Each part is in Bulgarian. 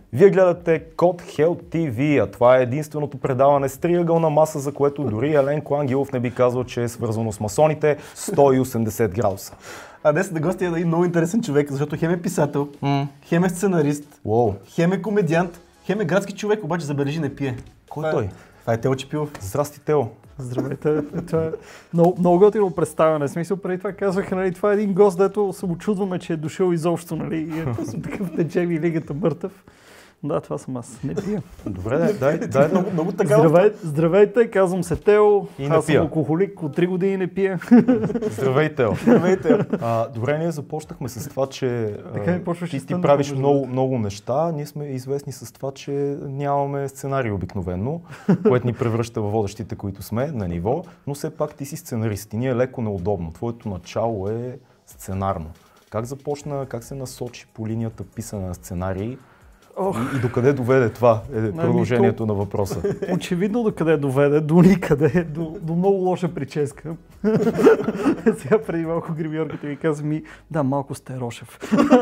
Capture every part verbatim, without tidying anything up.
Вие гледате Код Хелт ти ви, а това е единственото предаване с триъгълна маса, за което дори Еленко Ангелов не би казал, че е свързано с масоните сто и осемдесет градуса. А днес на гости е един много интересен човек, защото хем е писател, Mm. хем е сценарист, Wow. хем е комедиант, хем е градски човек, обаче забележи не пие. Кой това той? Е, това е Тео Чепилов. Здрасти, Тео. Здравейте, това е много, много готино представяне. В смисъл, преди това казваха, нали, това е един гост, дето се очудваме, че е дошъл изобщо, нали, и е просто такъв тече ми лигата мъртъв. Да, това съм аз. Не пия. Добре, дай, дай, дай. много, много така. Здравей, здравейте, казвам се Тео. И аз не пия. съм алкохолик, от три години не пия. Здравей, Тео. Здравей, Тео. А, добре, ние започнахме с това, че Така а, ми почваш ти, и ти стендъпа, правиш между много, другото. много неща. Ние сме известни с това, че нямаме сценарий обикновено, което ни превръща във водещите, които сме на ниво, но все пак ти си сценарист и ни е леко неудобно. Твоето начало е сценарно. Как започна, как се насочи по линията писане на сценарии? Ох, И, и докъде доведе това е продължението на въпроса? очевидно до къде доведе, до никъде, до, до много лоша прическа. Сега преди малко гримьорката ми каза ми, да, малко сте Рошев.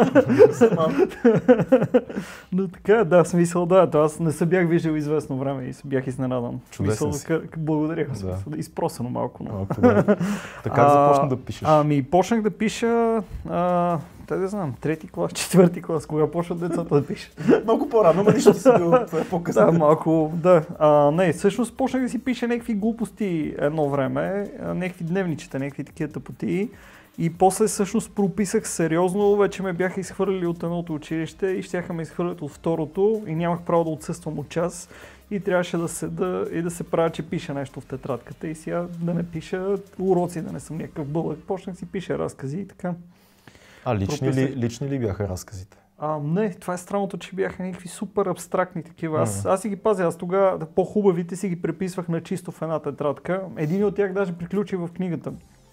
Но така, да, в смисъл, да, то аз не се бях виждал известно време и се бях изненадан. В Чудесен смисъл, си. къ- благодаря, Да. да. Изпросено малко. Но. Малко, да. Така как А, започна да пишеш? Ами, почнах да пиша, а, те да знам, трети клас, четвърти клас, кога почват децата да пишат. Много по-рано, но нищо си бил това е по-късно. Да, малко, да. А, не, всъщност почнах да си пиша някакви глупости едно време, а, някакви дневничета, някакви такива тъпоти. И после всъщност прописах сериозно, вече ме бяха изхвърлили от едното училище и щяха ме изхвърлят от второто и нямах право да отсъствам от час. И трябваше да седа и да се правя, че пиша нещо в тетрадката и сега да не пиша уроци, да не съм някакъв бълък. Почнах си пиша разкази и така. А лични ли, прописах. лични ли бяха разказите? А, не, това е странното, че бяха някакви супер абстрактни такива. Аз, Ага. аз си ги пазя, аз тогава по-хубавите си ги преписвах на чисто в една тетрадка. Един от тях даже приключи в книгата.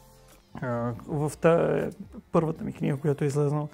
А, в та, първата ми книга, която е излезнала.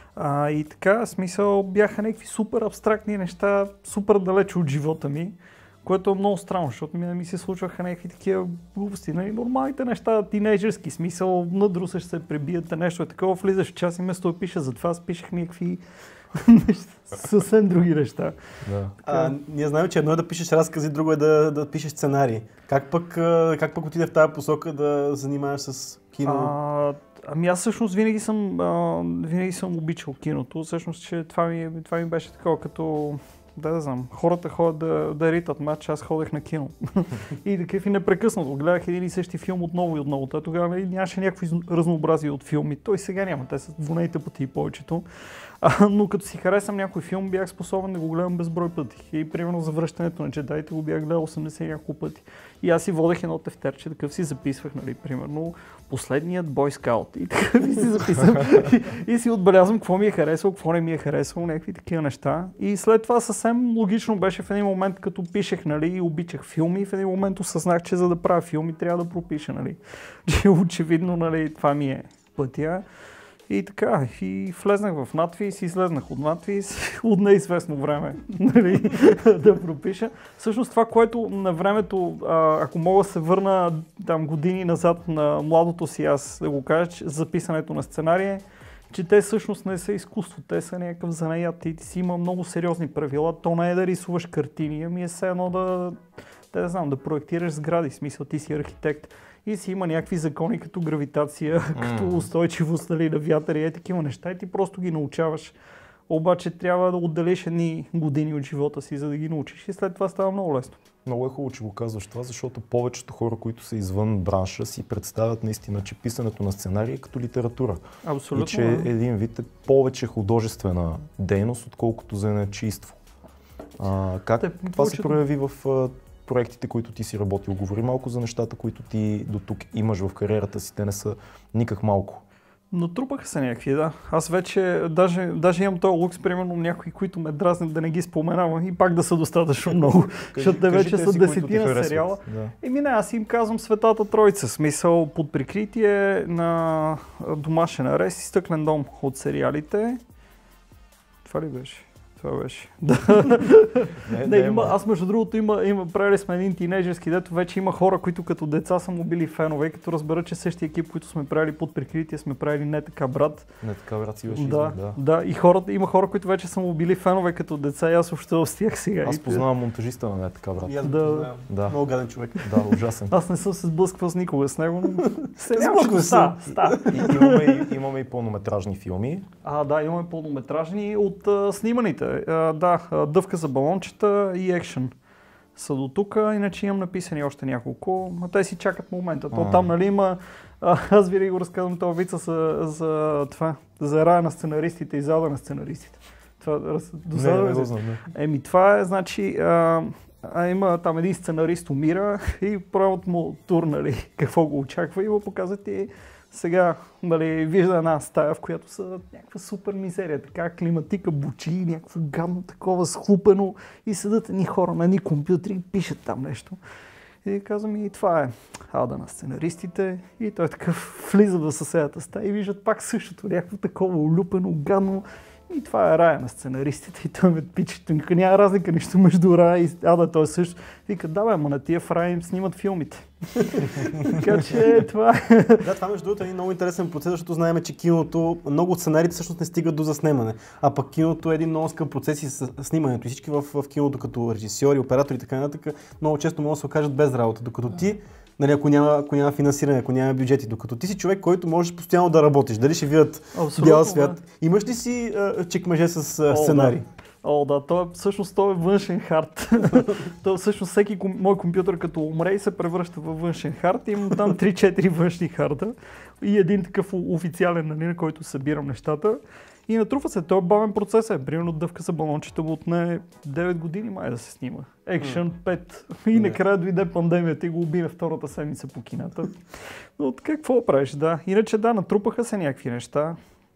А, и така, в смисъл, бяха някакви супер абстрактни неща, супер далече от живота ми, което е много странно, защото ми не ми се случваха някакви такива глупости. Нали? Нормалните неща, тинейджърски смисъл, надрусаш се, пребиете нещо е такова, влизаш в час и вместо да пиша, затова аз пишех някакви неща, съвсем други неща. Да. А, ние знаем, че едно е да пишеш разкази, друго е да, да пишеш сценарии. Как пък, а, как пък отиде в тази посока да занимаваш с кино? А, ами аз всъщност винаги съм, а, винаги съм обичал киното, всъщност, че това ми, това ми беше такова като, да да знам, хората ходят да, да ритат матч, аз ходех на кино. И такъв и непрекъснато, гледах един и същи филм отново и отново. Той тогава нали, нямаше някакво из- разнообразие от филми, той сега няма, те са двунейте пъти повечето. А, но като си харесам някой филм, бях способен да го гледам безброй пъти. И примерно за връщането на джедаите го бях гледал осемдесет няколко пъти. И аз си водех едно тефтерче, такъв си записвах, нали, примерно последният бойскаут. И така и си записвам. и, и си отбелязвам какво ми е харесало, какво не ми е харесало, някакви такива неща. И след това съвсем логично беше в един момент, като пишех, нали, и обичах филми, в един момент осъзнах, че за да правя филми трябва да пропиша, нали. Че очевидно, нали, това ми е пътя. И така, и влезнах в надвис, излезнах от надвис от неизвестно време, нали, да пропиша. Всъщност това, което на времето, а, ако мога да се върна там години назад на младото си аз да го кажа, че за писането на сценария, че те всъщност не са изкуство, те са някакъв занаят и ти си има много сериозни правила. То не е да рисуваш картини, ами е все едно да, да, да знам, да проектираш сгради, в смисъл ти си архитект. И си има някакви закони като гравитация, mm. като устойчивост нали, на вятър и е такива неща и ти просто ги научаваш. Обаче трябва да отделиш едни години от живота си, за да ги научиш и след това става много лесно. Много е хубаво, че го казваш това, защото повечето хора, които са извън бранша, си представят наистина, че писането на сценарий е като литература. Абсолютно. И че един вид е повече художествена дейност, отколкото занаятчийство. А, как Те, това повечето... се прояви в а, проектите, които ти си работил? Говори малко за нещата, които ти до тук имаш в кариерата си. Те не са никак малко. Натрупаха се някакви, да. Аз вече, даже, даже имам този лукс, примерно някои, които ме дразнят да не ги споменавам и пак да са достатъчно много, защото те вече са десетина сериала. Да. Еми не, аз им казвам Светата Троица, смисъл под прикритие на Домашен арест и Стъклен дом от сериалите. Това ли беше? Това беше. Да. Не, Не, не, има, ма. аз между другото има, има, правили сме един тинейджерски, дето вече има хора, които като деца са му били фенове, като разберат, че същия екип, които сме правили под прикритие, сме правили не така брат. Не така, брат, си беше Да, извън, да. да, и хората, има хора, които вече са му били фенове като деца и аз общувам с тях сега. Аз И те- познавам монтажиста на не така, брат. И аз Да. го познавам. Да, Много гаден човек. да, ужасен. Аз не съм се сблъсквал с никога с него, но се Сблъсквал ста, съм. ста. И, имаме, и, имаме и пълнометражни филми. А, да, имаме пълнометражни от а, сниманите. А, да, а, Дъвка за балончета и екшен са до тук, иначе имам написани още няколко, а те си чакат момента. То А. там, нали, има, а, аз винаги го разказвам този вица за, за това, за рая на сценаристите и зада на сценаристите. Това, раз- Не, досада не ли го си? знам, не. Еми това е, значи, а, а има там един сценарист умира и правят му тур, нали, какво го очаква и му показват и сега, нали, вижда една стая, в която са някаква супер мизерия, така климатика, бучи, някакво гадно такова схлупено и седат едни хора на едни компютри и пишат там нещо. И казвам и това е ада на сценаристите и той такъв влиза в съседната стая и виждат пак същото, някакво такова улюпено, гадно. И това е рая на сценаристите и той ме пичето. Няма разлика нищо между рая и ада, той също. Вика, да бе, ама на тия в рая им снимат филмите. Така че това е. Да, това между другото е един много интересен процес, защото знаем, че киното, много от сценариите всъщност не стигат до заснемане. А пък киното е един много скъп процес и с снимането. И всички в, в киното, като режисьори, оператори и така нататък, много често могат да се окажат без работа. Докато ти, нали, ако няма, ако няма финансиране, ако няма бюджети, докато ти си човек, който можеш постоянно да работиш, дали ще видят бял свят. Имаш ли си а, чекмъже с а, О, сценарий? да. О, да, той е, всъщност той е външен хард. той всъщност всеки ком, мой компютър като умре и се превръща във външен хард. Имам там три-четири външни харда и един такъв официален, нали, на който събирам нещата. И натрупва се, той е бавен процес е. Примерно Дъвка за балончета му отне девет години май да се снима. Екшън пет. И накрая дойде пандемията и го уби на втората седмица по кината. Но какво правиш, да. Иначе да, натрупаха се някакви неща.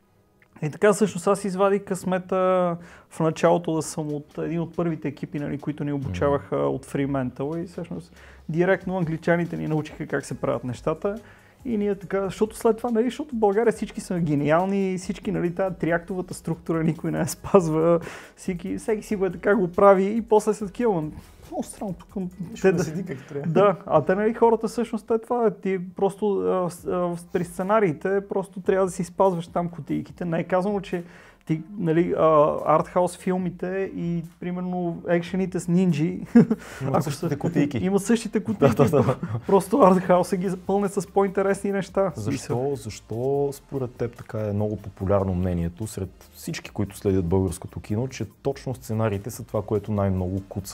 И така всъщност аз извадих късмета в началото да съм от един от първите екипи, нали, които ни обучаваха от Fremantle и всъщност директно англичаните ни научиха как се правят нещата. И ние така, защото след това, нали, защото в България всички са гениални, всички, нали, тази триактовата структура никой не я спазва, всеки, всеки си го е така го прави и после след такива, много странно тук. Те да седи как трябва. Да, а те, нали, хората всъщност те това, ти просто а, а, при сценариите просто трябва да си спазваш там кутийките. Не е казано, че ти, нали, артхаус филмите и примерно екшените с нинджи Имат същите кутийки. имат същите кутийки. Да, да, да. Просто артхаус ги запълне с по-интересни неща. Защо, защо според теб така е много популярно мнението сред всички, които следят българското кино, че точно сценариите са това, което най-много куца?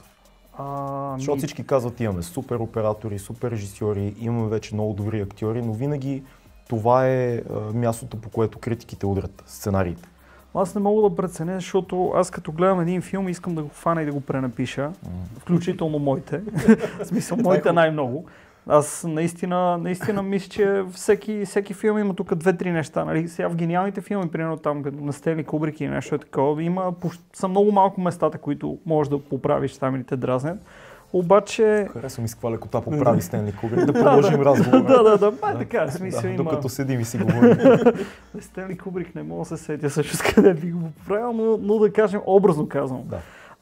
А, Защото ми... всички казват, имаме супер оператори, супер режисьори, имаме вече много добри актьори, но винаги това е а, мястото, по което критиките удрят сценариите. Аз не мога да преценя, защото аз като гледам един филм искам да го фана и да го пренапиша, mm. включително моите. В смисъл, моите най-много. Аз наистина, наистина мисля, че всеки, всеки филм има тук две-три неща. Нали? Сега в гениалните филми, примерно там на Стенли Кубрик и нещо е такова, има, са много малко местата, които можеш да поправиш, там или те дразнят. Обаче... Харесва ми с каква лекота поправи Стенли Кубрик, да продължим разговора. Да, да, да, да, така, в смисъл да, има... Докато седим и си говорим. Стенли Кубрик не мога да се сетя също с къде би го поправил, но, но да кажем, образно казвам. Да.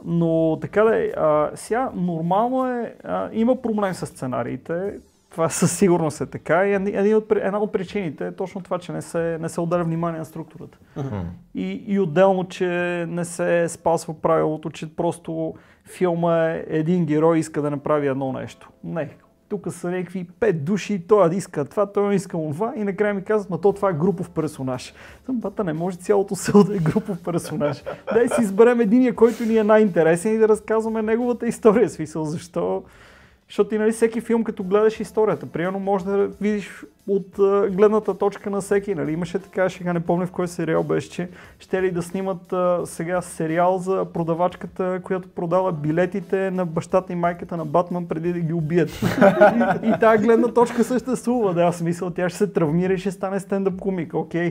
Но така да е, а, сега нормално е, а, има проблем с сценариите, това със сигурност е така и една от, една от причините е точно това, че не се, не се отделя внимание на структурата. Mm-hmm. И, и отделно, че не се спазва правилото, че просто филма е един герой иска да направи едно нещо. Не. Тук са някакви пет души, той иска това, той иска това и накрая ми казват, ма то това е групов персонаж. Съм, бата, не може цялото село да е групов персонаж. Дай си изберем единия, който ни е най-интересен и да разказваме неговата история. Смисъл, защо? Защото ти, нали, всеки филм, като гледаш историята, примерно може да видиш от а, гледната точка на всеки. Нали? Имаше така, сега не помня в кой сериал беше, че ще ли да снимат а, сега сериал за продавачката, която продава билетите на бащата и майката на Батман преди да ги убият. и, и тази гледна точка съществува. Да, аз мисля, тя ще се травмира и ще стане стендъп комик. Окей.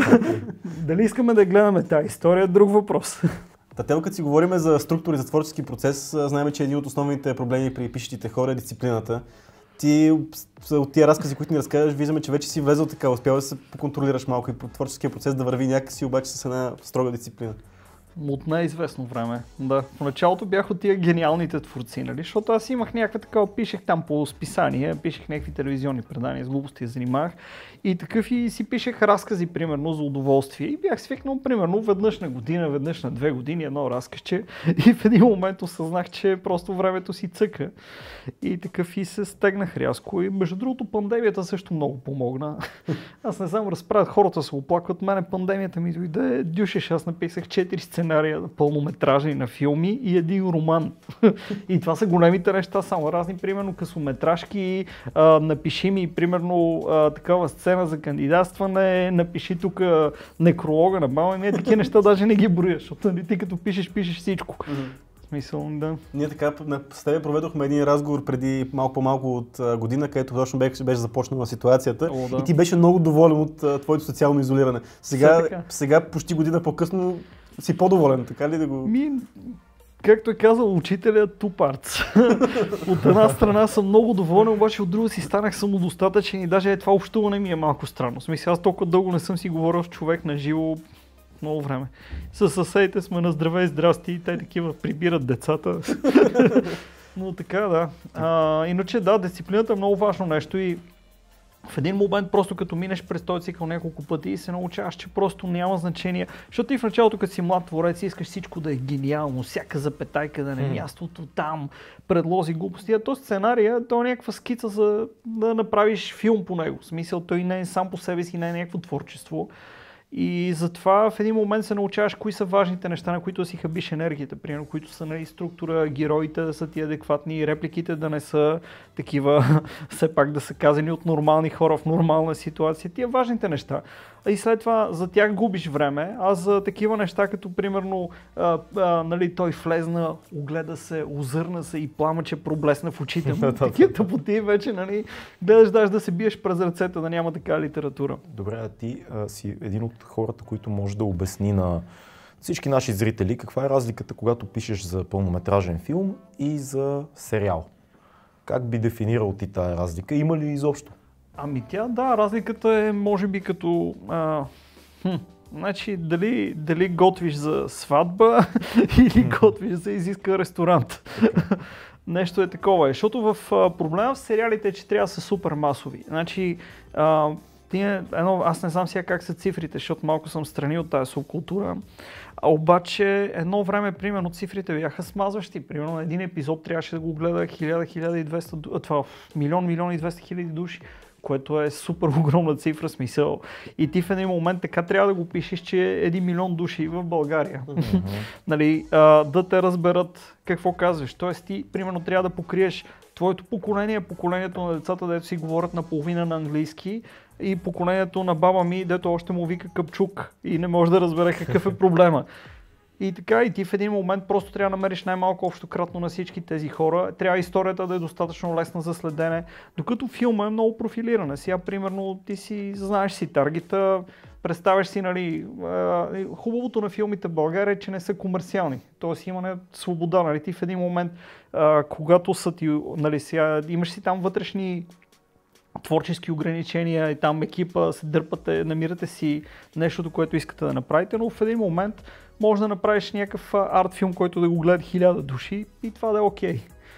Дали искаме да гледаме тази история, е друг въпрос. Тател, като си говорим за структури, за творчески процес, знаем, че един от основните проблеми при пишещите хора е дисциплината. Ти от тия разкази, които ни разказваш, виждаме, че вече си влезъл така, успял да се поконтролираш малко и творческия процес да върви някакси, обаче с една строга дисциплина. От неизвестно време. Да. В началото бях от тия гениалните творци, нали? Защото аз имах някаква такава, пишех там по списание, пишех някакви телевизионни предания, с глупости я занимах. И такъв и си пишех разкази, примерно, за удоволствие. И бях свикнал, примерно, веднъж на година, веднъж на две години едно разказче. И в един момент осъзнах, че просто времето си цъка. И такъв и се стегнах рязко. И между другото, пандемията също много помогна. Аз не знам, разправят, хората се оплакват. Мене пандемията ми дойде дюшеш. Аз написах четири сценария пълнометражни на филми и един роман. И това са големите неща, само разни, примерно, късометражки. А, напиши ми, примерно, а, такава сцена за кандидатстване, напиши тук некролога на баба ми, такива неща даже не ги броя, защото нали, ти като пишеш, пишеш всичко. Mm-hmm. Смисъл, да. Ние така с тебе проведохме един разговор преди малко по-малко от а, година, където точно беше, беше започнала ситуацията. О, да. И ти беше много доволен от а, твоето социално изолиране. Сега, сега почти година по-късно си по-доволен, така ли да го... Ми... Както е казал учителя, two parts. От една страна съм много доволен, обаче от друга си станах самодостатъчен и даже е, това общуване ми е малко странно. В смисъл, аз толкова дълго не съм си говорил с човек на живо много време. С съседите сме на здраве и здрасти и те такива прибират децата. Но така, да. А, иначе да, дисциплината е много важно нещо и в един момент, просто като минеш през този цикъл няколко пъти и се научаваш, че просто няма значение. Защото ти в началото, като си млад творец, искаш всичко да е гениално, всяка запетайка да не е мястото там, предлози глупости. А то сценария, то е някаква скица за да направиш филм по него. В смисъл, той не е сам по себе си, не е някакво творчество. И затова в един момент се научаваш кои са важните неща, на които си хабиш енергията, примерно, които са нали, структура, героите да са ти адекватни, репликите да не са такива, все пак да са казани от нормални хора в нормална ситуация. Тия важните неща. И след това за тях губиш време, а за такива неща, като примерно а, а, нали, той влезна, огледа се, озърна се и пламъче проблесна в очите му. Такива тъпоти вече, нали, гледаш даже да се биеш през ръцете, да няма така литература. Добре, а ти а, си един от хората, които може да обясни на всички наши зрители каква е разликата, когато пишеш за пълнометражен филм и за сериал. Как би дефинирал ти тая разлика? Има ли изобщо? Ами тя, да, разликата е може би като... А, хм, значи дали, дали готвиш за сватба или готвиш за изиска ресторант. Нещо е такова. Защото в а, проблема в сериалите е, че трябва да са супер масови. Значи, а, тие, едно, аз не знам сега как са цифрите, защото малко съм страни от тази субкултура. А обаче едно време, примерно, цифрите бяха смазващи. Примерно на един епизод трябваше да го гледа хиляда, хиляда и двеста, това милион, милион и двеста хиляди души, което е супер огромна цифра, смисъл. И ти в един момент така трябва да го пишеш, че е един милион души в България. Mm-hmm. Нали, а, да те разберат какво казваш. Тоест ти, примерно, трябва да покриеш твоето поколение, поколението на децата, дето си говорят наполовина на английски, и поколението на баба ми, дето още му вика Къпчук и не може да разбере какъв е проблема. И така, и ти в един момент просто трябва да намериш най-малко общо кратно на всички тези хора. Трябва историята да е достатъчно лесна за следене, докато филма е много профилирана. Сега, примерно, ти си знаеш си таргета, представяш си, нали, хубавото на филмите в България е, че не са комерциални. Тоест има свобода, нали, ти в един момент, когато са ти, нали, сега, имаш си там вътрешни творчески ограничения и там екипа се дърпате, намирате си нещото, което искате да направите, но в един момент може да направиш някакъв арт филм, който да го гледат хиляда души и това да е окей.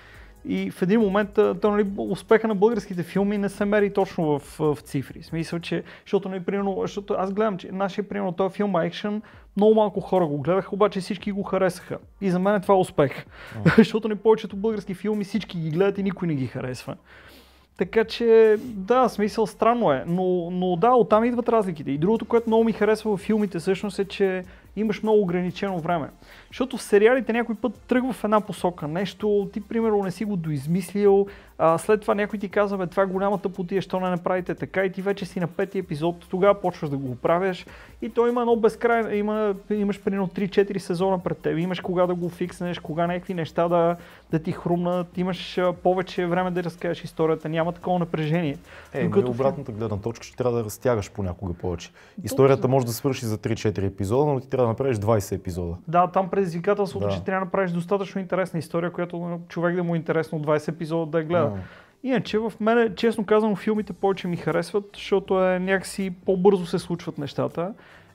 И в един момент то, нали, успеха на българските филми не се мери точно в, в цифри. В смисъл, че, защото, нали, примерно, защото аз гледам, че нашия примерно този филм Екшън, много малко хора го гледаха, обаче всички го харесаха. И за мен това е успех. Mm. Защото не повечето български филми всички ги гледат и никой не ги харесва. Така че, да, смисъл странно е, но, но да, оттам идват разликите. И другото, което много ми харесва в филмите всъщност е, че имаш много ограничено време. Защото в сериалите някой път тръгва в една посока. Нещо, ти примерно не си го доизмислил, а след това някой ти казва, бе, това е голямата потия, що не направите така и ти вече си на пети епизод, тогава почваш да го правиш и то има едно безкрайно, има, имаш примерно три-четири сезона пред теб, имаш кога да го фикснеш, кога някакви неща да, да ти хрумнат, имаш повече време да разкажеш историята, няма такова напрежение. Е, докато обратната гледна точка, ще трябва да разтягаш понякога повече. Историята може да свърши за три-четири епизода, но ти трябва да направиш двайсет епизода. Да, там предизвикателството, да. че трябва да направиш достатъчно интересна история, която човек да му е интересно двайсет епизода да я гледа. Mm. Иначе в мене, честно казано, филмите повече ми харесват, защото е някакси по-бързо се случват нещата.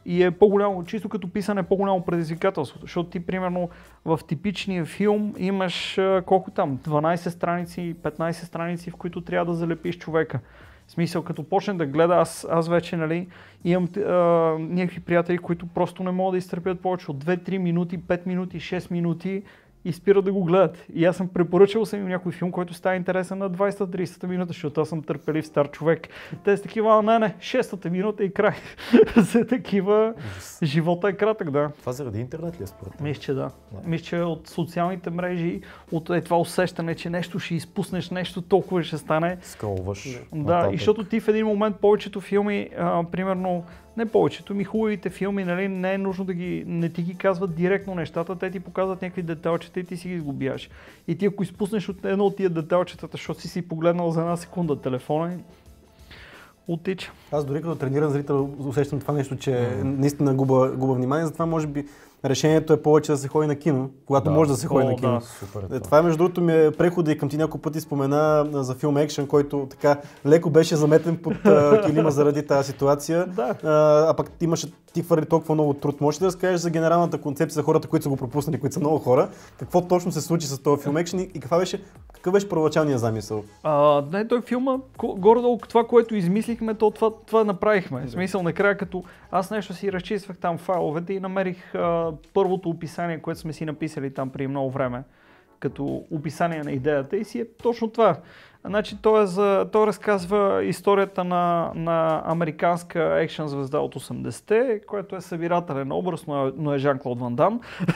и е по-голямо, чисто като писане, по-голямо предизвикателство. Защото ти, примерно, в типичния филм имаш а, колко там, дванайсет страници, петнайсет страници, в които трябва да залепиш човека. В смисъл, като почне да гледа, аз, аз вече, нали, имам а, някакви приятели, които просто не могат да изтърпят повече от две-три минути, пет минути, шест минути и спират да го гледат. И аз съм препоръчал съм им някой филм, който става интересен на двайсет-трийсет минута, защото аз съм търпелив стар човек. Те са такива, не, не, шестата минута и край. За такива, живота е кратък, да. Това заради интернет ли е според теб? Мисля, че да. да. Мисля, че от социалните мрежи, от е това усещане, че нещо ще изпуснеш, нещо толкова ще стане. Скролваш. Да, и защото ти в един момент повечето филми, а, примерно, не повечето, ми хубавите филми, нали, не е нужно да ги, не ти ги казват директно нещата, те ти показват някакви деталчета и ти си ги изгубяваш. И ти ако изпуснеш от едно от тия деталчетата, защото си си погледнал за една секунда телефона, оттича. Аз дори като трениран зрител усещам това нещо, че mm. наистина губа, губа внимание, затова може би решението е повече да се ходи на кино, когато да. може да се ходи О, на кино. Да. Супер, това. това между другото ми е прехода и към ти няколко пъти спомена за филм Екшън, който така леко беше заметен под а, килима заради тази ситуация. Да. А, а пък ти имаше ти хвърли толкова много труд. Можеш да разкажеш за генералната концепция за хората, които са го пропуснали, които са много хора? Какво точно се случи с този филм Екшън и каква беше, какъв беше първоначалният замисъл? А, не, той филма, горе-долу това, което измислихме, то това, това направихме. В смисъл, накрая като аз нещо си разчиствах там файловете и намерих а, първото описание, което сме си написали там при много време, като описание на идеята и си е точно това. Значи, той, е за, той разказва историята на, на американска екшън звезда от осемдесетте, което е събирателен образ, но е, но е Жан-Клод Ван Дам.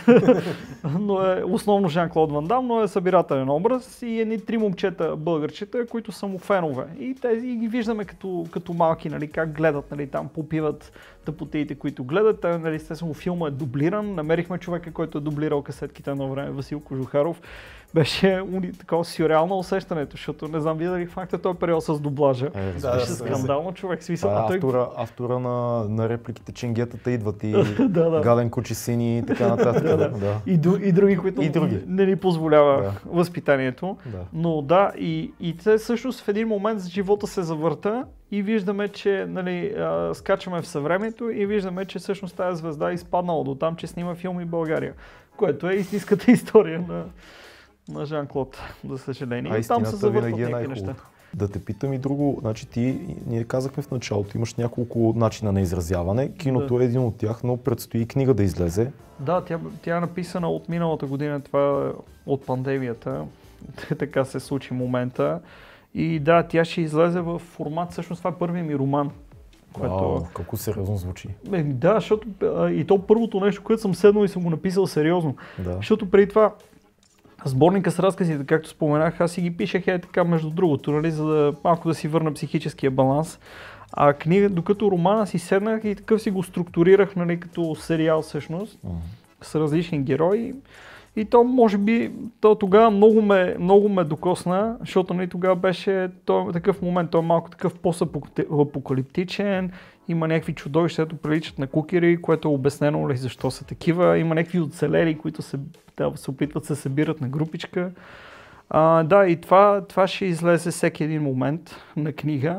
но е основно Жан-Клод Ван Дам, но е събирателен образ и едни три момчета българчета, които са му фенове. И тези ги виждаме като, като малки, нали, как гледат, нали, там попиват тъпотиите, които гледат. Та, нали, естествено, филма е дублиран. Намерихме човека, който е дублирал касетките на време, Васил Кожухаров. Беше уни, такова сюрреално усещането, защото не знам, вие дали факта този период с дублажа. Е, да, беше да, скандално човек. Смисъл, а, той... автора, автора на, на репликите, ченгетата идват и да, да. гаден кучи сини и така нататък. да, да. Да. И, и други, които и други. не ни позволява да. възпитанието. Да. Но да, и, и те всъщност в един момент живота се завърта и виждаме, че нали, а, скачаме в съвремето и виждаме, че всъщност тази звезда е изпаднала до там, че снима филми в България, което е истинската история на на Жан-Клод, за съжаление. А и там се завъртват е някакви неща. Да те питам и друго, значи ти, ние казахме в началото, имаш няколко начина на изразяване, киното да. е един от тях, но предстои книга да излезе. Да, тя, тя е написана от миналата година, това е от пандемията, така се случи момента. И да, тя ще излезе в формат, всъщност това е първият ми роман. Което... Вау, колко сериозно звучи. Е, да, защото и то първото нещо, което съм седнал и съм го написал сериозно. Да. Защото преди това сборника с разказите, както споменах, аз си ги пишех е така между другото, нали, за да малко да си върна психическия баланс. А книга, докато романа си седнах и такъв си го структурирах, нали, като сериал всъщност, uh-huh. с различни герои. И то може би, то тогава много ме, много ме докосна, защото нали, тогава беше то, такъв момент, той е малко такъв пост-апокалиптичен, има някакви чудовища, които приличат на кукери, което е обяснено ли защо са такива, има някакви оцелели, които се, да, се опитват да се събират на групичка. А, да, и това, това ще излезе всеки един момент на книга,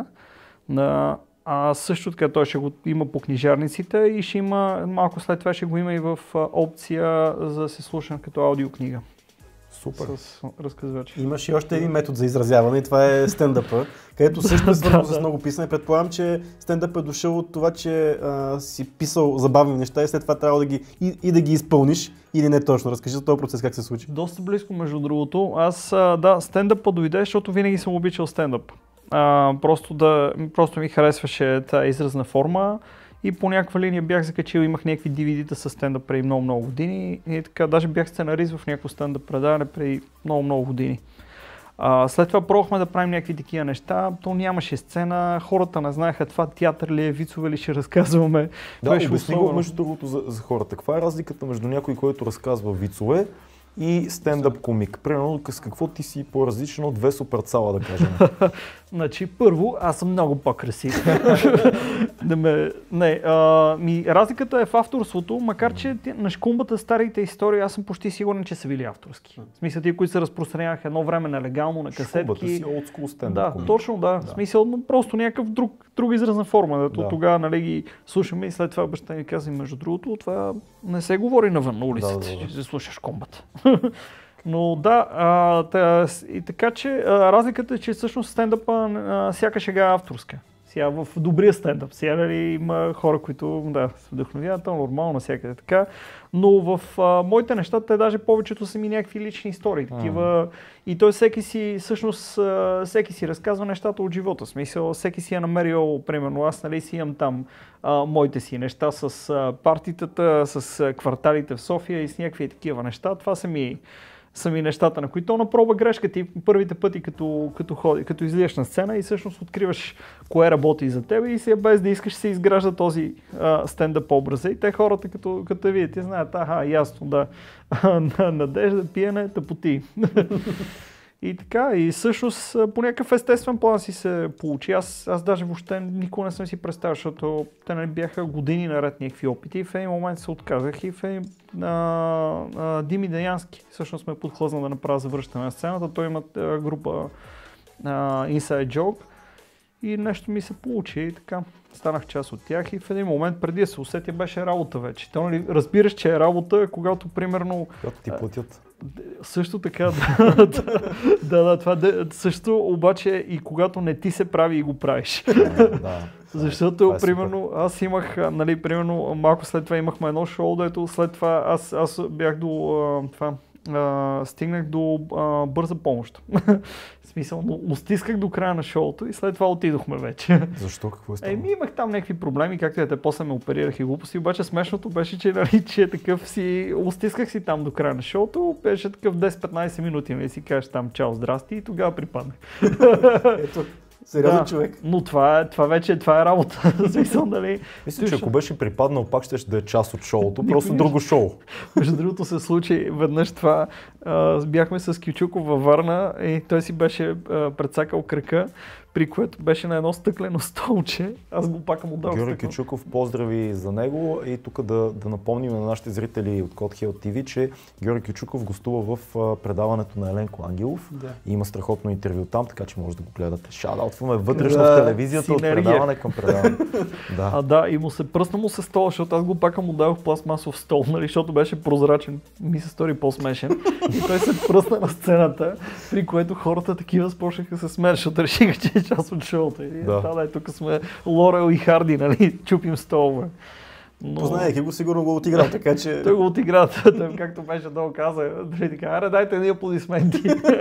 на А също така той ще го има по книжарниците и ще има, малко след това ще го има и в опция за да се слуша като аудиокнига. Супер. С разказвачи. Имаш и още един метод за изразяване и това е стендъпа, където също е свързано с много писане. Предполагам, че стендъп е дошъл от това, че а, си писал забавни неща и след това трябва да ги и, и да ги изпълниш или не точно. Разкажи за този процес как се случи. Доста близко между другото. Аз а, да, стендъпа дойде, защото винаги съм обичал стендъп. А, просто, да, просто ми харесваше тази изразна форма и по някаква линия бях закачил, имах някакви ди ви ди-та с стендъп преди много-много години и така, даже бях сценарист в някакво стендъп предаване преди много-много години. А, след това пробвахме да правим някакви такива неща, то нямаше сцена, хората не знаеха това театър ли е, вицове ли ще разказваме. Да, обясни го между другото за, за хората. Каква е разликата между някой, който разказва вицове и стендъп комик? Примерно, с какво ти си по-различно от Весо Парцала, да кажем? Значи, първо, аз съм много по-красив. да ме... Не, а, ми, разликата е в авторството, макар че на шкумбата старите истории аз съм почти сигурен, че са били авторски. В смисъл, тия, които се разпространяваха едно време нелегално на касетки. Шкумбата си олдскул стендъп. Да, комик. точно, да. Да. В смисъл, но просто някакъв друг, друг изразна форма. Дето Да. тогава, нали, ги слушаме и след това баща ми каза, и между другото, това не се говори навън на улицата, Да, да, да. че се слушаш комбата. Но да, а, та, и така че а, разликата е, че всъщност стендъпа а, всяка шега е авторска. Сега в добрия стендъп. Сега нали, има хора, които да, се вдъхновяват, нормално навсякъде така. Но в а, моите неща, те даже повечето са ми някакви лични истории. Такива, и той всеки си, всъщност, а, всеки си разказва нещата от живота. В смисъл, всеки си е намерил, примерно, аз нали си имам там а, моите си неща с а, партитата, с а, кварталите в София и с някакви такива неща. Това са ми сами нещата, на които на проба грешка ти първите пъти, като, като, ходи, като излизаш на сцена и всъщност откриваш кое работи за теб и сега без да искаш се изгражда този а, стендъп образа. И те хората, като, като те видят, ти знаят, аха, ясно, да, надежда, пиене, тъпоти. И така, и всъщност по някакъв естествен план си се получи. Аз, аз даже въобще никога не съм си представил, защото те не бяха години наред някакви опити. В един момент се отказах и в един, а, а, Дими Деянски всъщност ме подхлъзна да направя завръщане на сцената. Той има а, група а, Inside Joke и нещо ми се получи и така. Станах част от тях и в един момент преди да се усетя беше работа вече. То, нали, разбираш, че е работа, когато примерно... Когато ти платят. Също така, да, да, да, да, това да, също обаче и когато не ти се прави и го правиш. Да, да. Защото, това е примерно, аз имах, нали, примерно, малко след това имахме едно шоу, дето след това аз, аз бях до а, това, а, стигнах до а, бърза помощ. В смисъл, но, но стисках до края на шоуто и след това отидохме вече. Защо? Какво е станало? Еми, имах там някакви проблеми, както и те после ме оперирах и глупости, обаче смешното беше, че, нали, че е такъв си, остисках си там до края на шоуто, беше такъв десет-петнайсет минути, нали си кажеш там чао, здрасти и тогава припаднах. Ето, сериозен Да, човек. но това е, това вече това е работа. Смисъл, нали? Мисля, че ако беше припаднал, пак ще да е част от шоуто, Никой просто не- друго шоу. Между другото се случи веднъж това. А, бяхме с Кючуков във Варна и той си беше а, прецакал кръка, при което беше на едно стъклено столче. Аз го пакам отдал Георги стъклено. Кючуков, поздрави за него и тук да, да напомним на нашите зрители от Code Hell ти ви, че Георги Кючуков гостува в а, предаването на Еленко Ангелов. Да. И има страхотно интервю там, така че може да го гледате. Шадаутваме вътрешно Да, в телевизията от синергия. предаване към предаване. Да. А да, и му се пръсна му се стола, защото аз го пакам отдавах пластмасов стол, нали, защото беше прозрачен. Ми се стори по-смешен. И той се пръсна на сцената, при което хората такива започнаха да се смеят, защото решиха, че е част от шоуто. И Да. да, да, тук сме Лорел и Харди, нали, чупим столове. Но... Познайки го, сигурно го отиграл, така че... Той го отигра, той, както беше долу каза, дали така, аре дайте ни аплодисменти.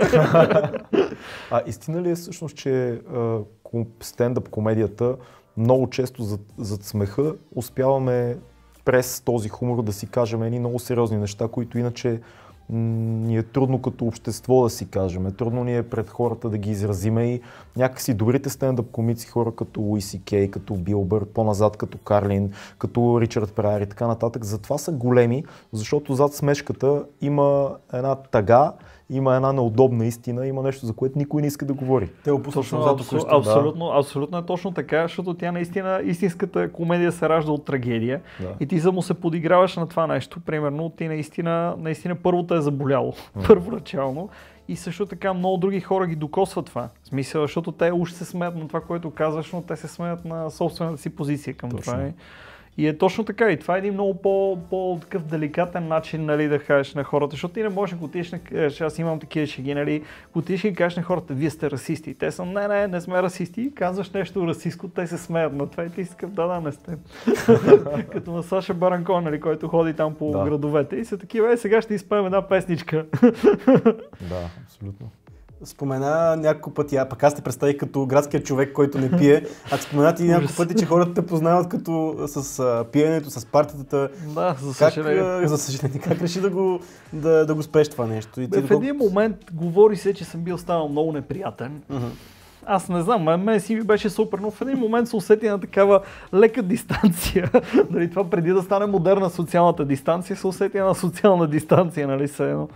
А истина ли е всъщност, че а, ком- стендъп комедията много често зад, зад смеха успяваме през този хумор да си кажем едни много сериозни неща, които иначе м- ни е трудно като общество да си кажем. Трудно ни е пред хората да ги изразиме и някакси добрите стендъп комици, хора като Луи Си Кей, като Бил Бър, по-назад като Карлин, като Ричард Прайер и така нататък. Затова са големи, защото зад смешката има една тъга, има една неудобна истина, има нещо, за което никой не иска да говори. Те опуснат Точно, назад абсол, току-що. абсолютно, абсолютно е точно така, защото тя наистина, истинската комедия се ражда от трагедия Да. и ти само се подиграваш на това нещо. Примерно, ти наистина, наистина първо те е заболяло, първоначално. И също така много други хора ги докосват това. В смисъл, защото те уж се смеят на това, което казваш, но те се смеят на собствената си позиция към Точно. това. И е точно така. И това е един много по, по-такъв деликатен начин, нали, да кажеш на хората, защото ти не можеш, ако отидеш на кажеш, аз имам такива шеги, нали, ако отидеш и кажеш на хората, вие сте расисти. Те са, не, не, не сме расисти. Казваш нещо расистско, те се смеят на това и ти си такъв, да, да, не сте. Като на Саша Баранкон, нали, който ходи там по Да. градовете и са такива, е, сега ще изпеем една песничка. Да, абсолютно. Спомена няколко пъти, а пък аз те представих като градския човек, който не пие. А спомена ти няколко Ужас. пъти, че хората те познават като с а, пиенето, с партитата. Да, за Как, съжаление. а, за съжаление, как реши да го, да, да го спреш това нещо? И Бе, ти в доколко- един момент говори се, че съм бил станал много неприятен. Мгм. Аз не знам, мен, мен си ми беше супер, но в един момент се усети на такава лека дистанция. Нали, това преди да стане модерна социалната дистанция, се усети на социална дистанция, нали се едно.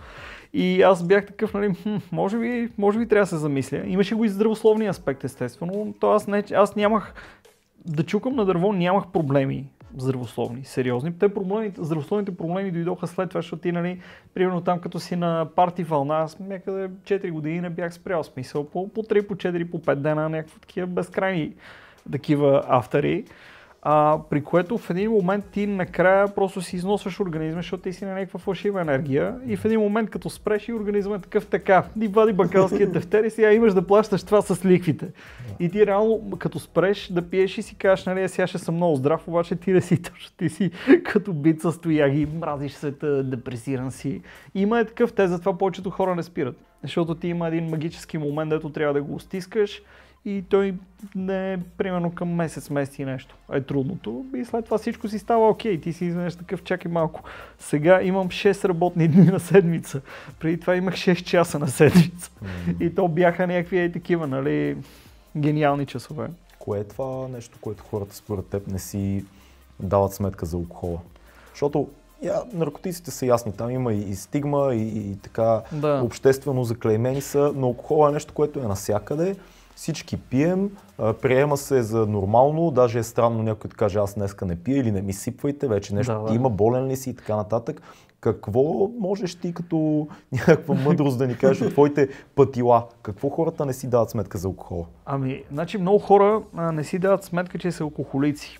И аз бях такъв, нали, хм, може би, може би трябва да се замисля. Имаше го и здравословния аспект, естествено. То аз, не, аз нямах, да чукам на дърво, нямах проблеми здравословни, сериозни. Те проблеми, здравословните проблеми дойдоха след това, защото ти, нали, примерно там като си на парти вълна, аз някъде четири години не бях спрял, смисъл по, по три, по четири, по пет дена, някакви такива безкрайни такива автори. А, при което в един момент ти накрая просто си износваш организма, защото ти си на някаква фалшива енергия и в един момент като спреш и организма е такъв така, ни вади бакалския тефтер и сега имаш да плащаш това с ликвите. И ти реално като спреш да пиеш и си кажеш, нали, сега ще съм много здрав, обаче ти не си точно, ти си като бит с тояги, мразиш света, депресиран си. И има е такъв, те затова повечето хора не спират, защото ти има един магически момент, дето трябва да го стискаш. И той не е примерно към месец, месец и нещо. Е трудното. И след това всичко си става окей. Ти си изведнъж такъв, чакай малко. Сега имам шест работни дни на седмица. Преди това имах шест часа на седмица. Mm-hmm. И то бяха някакви е такива, нали, гениални часове. Кое е това нещо, което хората според теб не си дават сметка за алкохола? Защото я, наркотиците са ясни, там има и стигма, и, и така да. Обществено заклеймени са, но алкохола е нещо, което е навсякъде. Всички пием, приема се за нормално, даже е странно някой да каже аз днеска не пия или не ми сипвайте, вече нещо да, да. Има, болен ли си и така нататък. Какво можеш ти като някаква мъдрост да ни кажеш от твоите пътила? Какво хората не си дават сметка за алкохола? Ами, значи много хора а, не си дават сметка, че са алкохолици.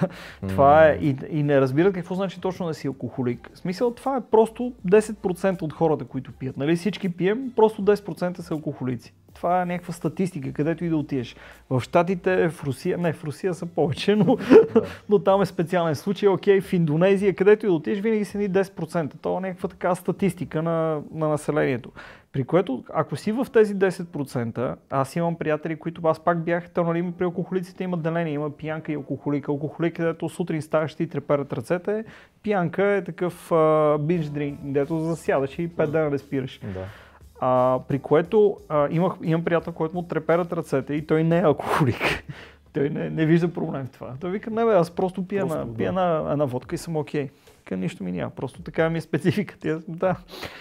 Това е и, и не разбират какво значи точно да си алкохолик. В смисъл, това е просто десет процента от хората, които пият. Нали? Всички пием, просто десет процента са алкохолици. Това е някаква статистика, където и да отидеш. В Щатите, в Русия, не, в Русия са повече, но, но там е специален случай. Окей, в Индонезия, където и да отидеш, винаги са ни десет процента. Това е някаква така статистика на, на населението. При което, ако си в тези десет процента, аз имам приятели, които аз пак бях, то нали при алкохолиците има деление, има пиянка и алкохолик. Алкохолик, където сутрин ставаш и треперят ръцете, пиянка е такъв бинж дринк, където засядаш и пет дена не спираш. Да. А, при което а, имах, имам приятел, който му треперят ръцете и той не е алкохолик. Той не, не вижда проблем в това. Той вика, не бе, аз просто пия, просто, на, да. пия на, една водка и съм окей. Okay. Нищо ми няма, просто така ми е спецификата. Да.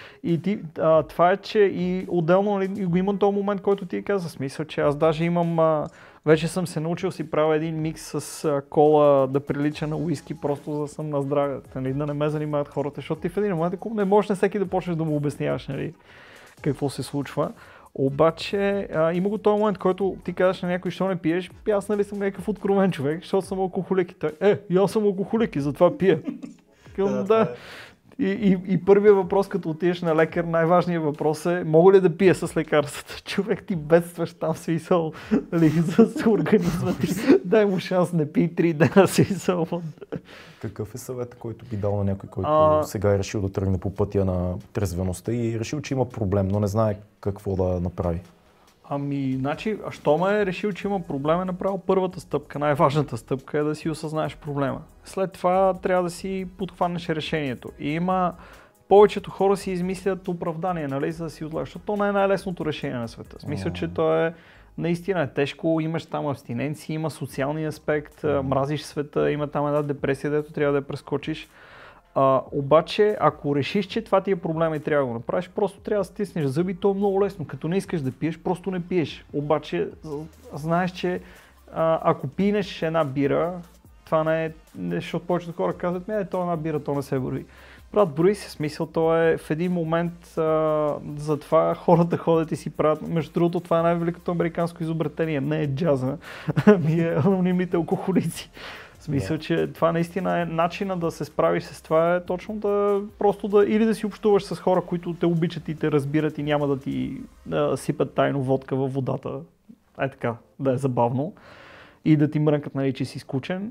И ти, а, това е, че и отделно и го имам този момент, който ти каза, смисъл, че аз даже имам, а, вече съм се научил си правя един микс с а, кола да прилича на уиски, просто за да съм на здраве, нали, да не ме занимават хората, защото ти в един момент не можеш на всеки да почнеш да му обясняваш, нали, какво се случва. Обаче а, има го този момент, който ти казваш на някой, що не пиеш, аз нали съм някакъв откровен човек, защото съм алкохолик и той, е, и аз съм алкохолик и затова пия. да, да. И, и, и първият въпрос, като отидеш на лекар, най-важният въпрос е, мога ли да пия с лекарствата? Човек, ти бедстваш там смисъл, нали, за организма ти. Дай му шанс, не пий три дена смисъл. Какъв е съвет, който би дал на някой, който а... сега е решил да тръгне по пътя на трезвеността и е решил, че има проблем, но не знае какво да направи? Ами, значи, що ме е решил, че има проблем, е направил първата стъпка. Най-важната стъпка е да си осъзнаеш проблема. След това трябва да си подхванеш решението. И има повечето хора си измислят оправдание, нали, за да си отлагаш, защото то не е най-лесното решение на света. В смисъл, че то е наистина е тежко, имаш там абстиненции, има социалния аспект, мразиш света, има там една депресия, дето трябва да я прескочиш. А, обаче, ако решиш, че това ти е проблема и трябва да го направиш, просто трябва да стиснеш зъби, то е много лесно. Като не искаш да пиеш, просто не пиеш. Обаче, знаеш, че а, ако пинеш една бира, това не е, защото повечето хора казват, не, то е една бира, то не се брои. Брат, брои се, смисъл, то е в един момент, а, затова хората ходят и си правят. Между другото, това е най-великото американско изобретение, не е джаза, ами е анонимните алкохолици. В смисъл, yeah. че това наистина е начина да се справиш с това е точно да просто да или да си общуваш с хора, които те обичат и те разбират и няма да ти да сипят тайно водка във водата, е така, да е забавно и да ти мрънкат, нали, че си скучен.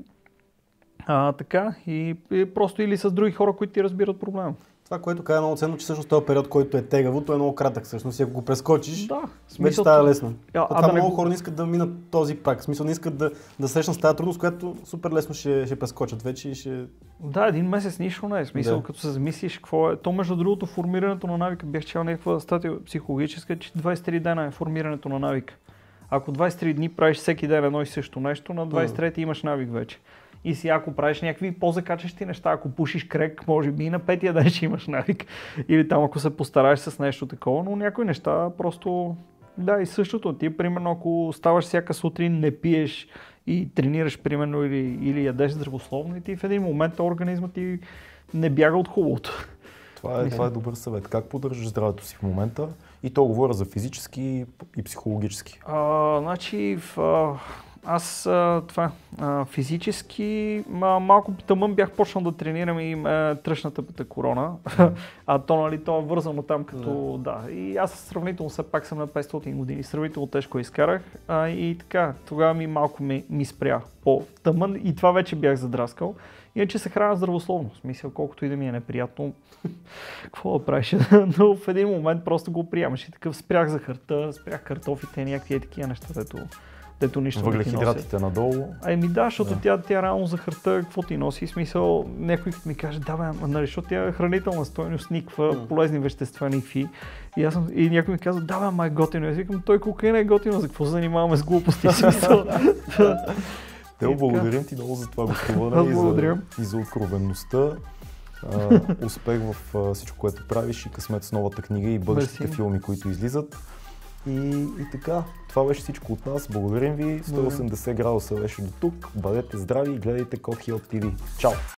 А, така и, и просто или с други хора, които ти разбират проблема. Това, което каза много ценно, че всъщност този период, който е тегаво, той е много кратък всъщност и ако го прескочиш, да, вече става лесно. А, това а, много да хора не искат да минат този прак, в смисъл не искат да, да срещнат с тази трудност, която супер лесно ще, ще прескочат вече и ще... Да, един месец нищо не е, смисъл, да. Като се замислиш какво е. То между другото формирането на навика, бях чел някаква статия психологическа, че двайсет и три дена е формирането на навика. Ако двайсет и три дни правиш всеки ден едно и също нещо, на двайсет и трети имаш навик вече. И си ако правиш някакви по-закачащи неща, ако пушиш крек, може би и на петия ден ще имаш навик. Или там ако се постараеш с нещо такова, но някои неща просто... Да, и същото. Ти, примерно, ако ставаш всяка сутрин, не пиеш и тренираш, примерно, или, или ядеш здравословно, и ти в един момент организмът ти не бяга от хубавото. Това е, това е добър съвет. Как поддържаш здравето си в момента? И то говоря за физически и психологически. А, значи, в, а, аз а, това, а, физически а, малко тъмън бях почнал да тренирам и а, тръшната пъта корона, mm. а то, нали, то е вързано там като, yeah. да. И аз сравнително все пак съм на петстотин години, сравнително тежко изкарах а, и така, тогава ми малко ми, ми спря по-тъмън и това вече бях задраскал. Иначе се храня здравословно, в смисъл, колкото и да ми е неприятно, какво да правиш, но в един момент просто го приемаш и такъв спрях захарта, спрях картофите, някакви е такива неща, дето, дето нищо не ти носи. Въглехидратите надолу. Ами да, защото да. Тя, тя реално захарта, какво ти носи, в смисъл, някой ми каже, да бе, нали, защото тя е хранителна стойност, никаква, mm. полезни вещества, никакви. И, аз съм, и някой ми казва, да бе, ама е готино. Аз викам, той кокаин е готино, за какво се занимаваме с глупости, смисъл. Тео, благодарим ти много за това гостуване и за, и за откровенността. А, успех в а, всичко, което правиш и късмет с новата книга и бъдещите Мерси. Филми, които излизат. И, и така, това беше всичко от нас. Благодарим ви. сто и осемдесет градуса беше до тук. Бъдете здрави и гледайте Код Хелп ти ви. Чао!